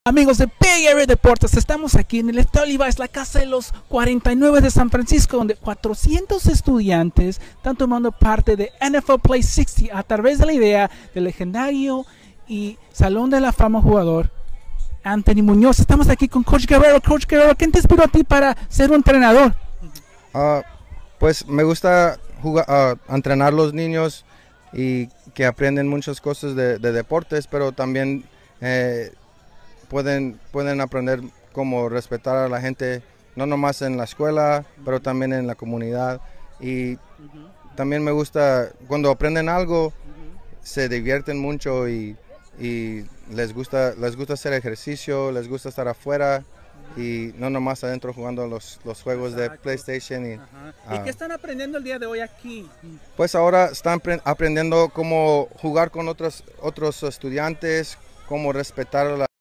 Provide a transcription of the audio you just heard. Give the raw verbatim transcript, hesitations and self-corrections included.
Amigos de Bay Area Deportes, estamos aquí en el Estadio Levi's, la casa de los cuarenta y nueve de San Francisco, donde cuatrocientos estudiantes están tomando parte de N F L Play sesenta a través de la idea del legendario y Salón de la Fama jugador Anthony Muñoz. Estamos aquí con Coach Guerrero. Coach Guerrero, ¿quién te inspiró a ti para ser un entrenador? Uh, pues me gusta jugar, uh, entrenar los niños y que aprenden muchas cosas de, de deportes, pero también eh, pueden, pueden aprender cómo respetar a la gente, no nomás en la escuela, pero también en la comunidad. Y también me gusta, cuando aprenden algo, se divierten mucho y, y les gusta, les gusta hacer ejercicio, les gusta estar afuera y no nomás adentro jugando los, los juegos Exacto. de PlayStation. ¿Y, uh, ¿Y qué están aprendiendo el día de hoy aquí? Pues ahora están aprendiendo cómo jugar con otros, otros estudiantes, cómo respetar a la